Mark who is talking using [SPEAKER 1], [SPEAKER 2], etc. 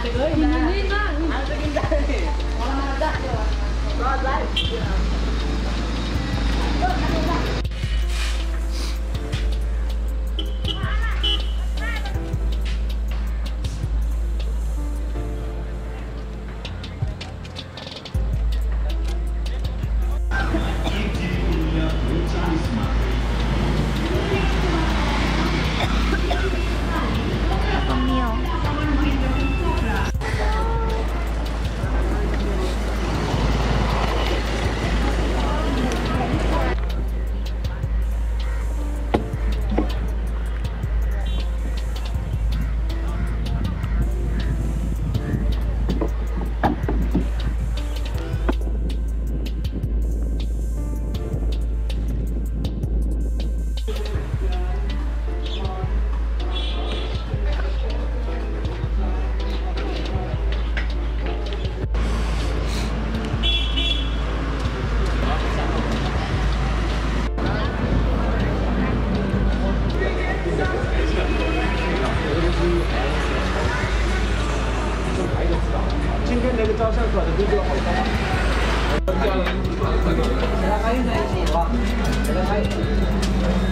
[SPEAKER 1] 照相馆的这个好高。给他拍一张一起吧，给他拍。